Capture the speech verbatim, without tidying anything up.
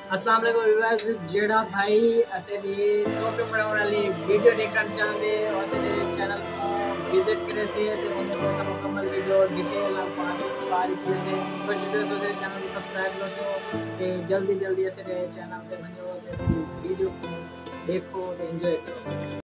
अस्सलाम वालेकुम व्यूअर्स, जेड़ा भाई असली टॉपिक बनाने वाली वीडियो देखना चाहते और असली चैनल को विजिट करे से तो उन्हें ऐसा मुकम्मल वीडियो डिटेल आपको बारीकी से कोशिश करे सो चैनल को सब्सक्राइब कर सो कि जल्दी जल्दी ऐसे चैनल पे बने हो ऐसी वीडियो को देखो तो एंजॉय करो।